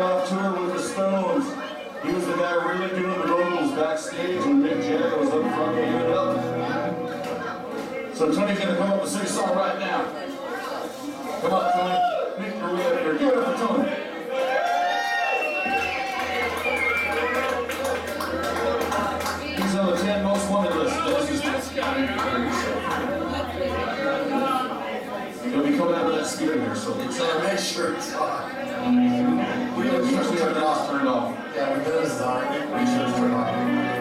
off tour with the Stones. He was the guy really doing the vocals backstage when Mick Jagger was up front giving it up. So Tony's gonna come up and sing a song right now. Come on, Tony. Mick, are we up here? Give it up for Tony. He's on the 10 most wanted list. This is this guy. He'll be coming out of that speaker here, so it's our red shirts on. We don't usually turn it off, turn it off. Yeah, we do this on. Red shirts turn off.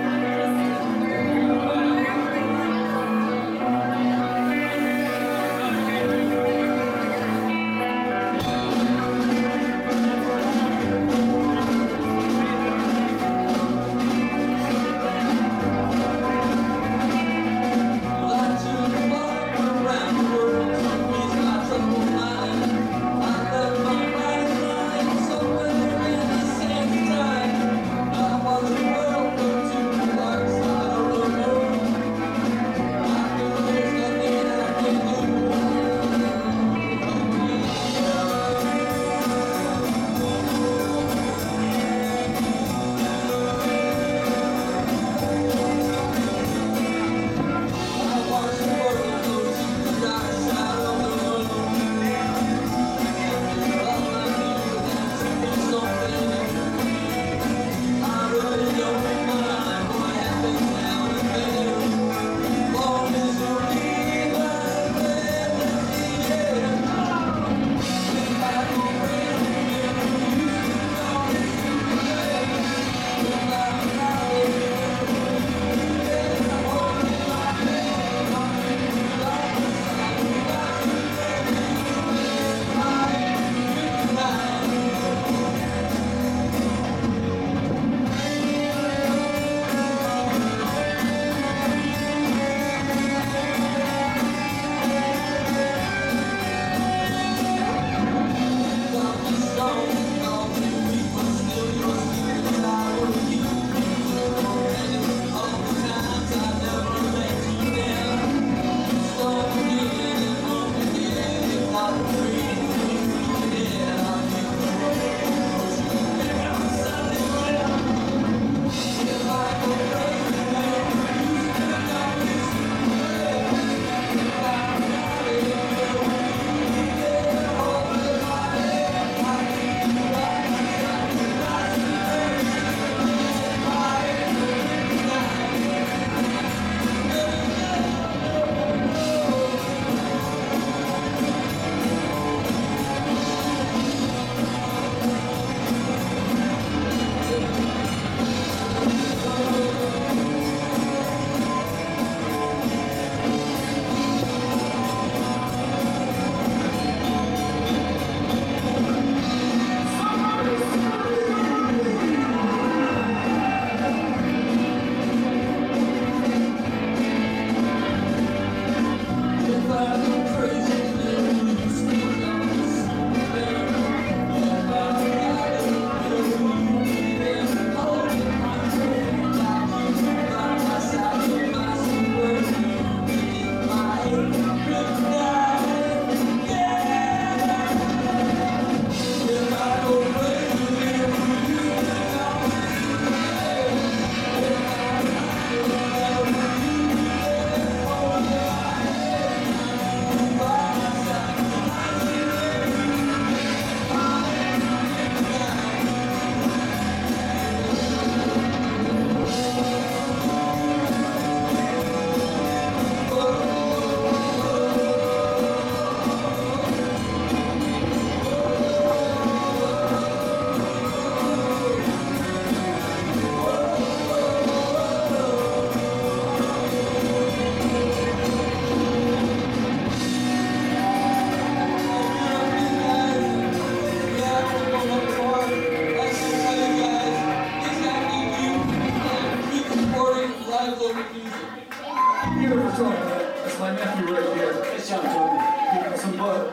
That's my nephew right here. Good job, Tony. Give him some butt.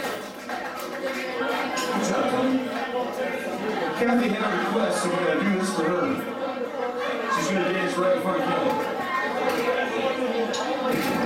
Good job, Tony. Kathy had a request, so we're going to do this for her. She's going to dance right in front of Kelly.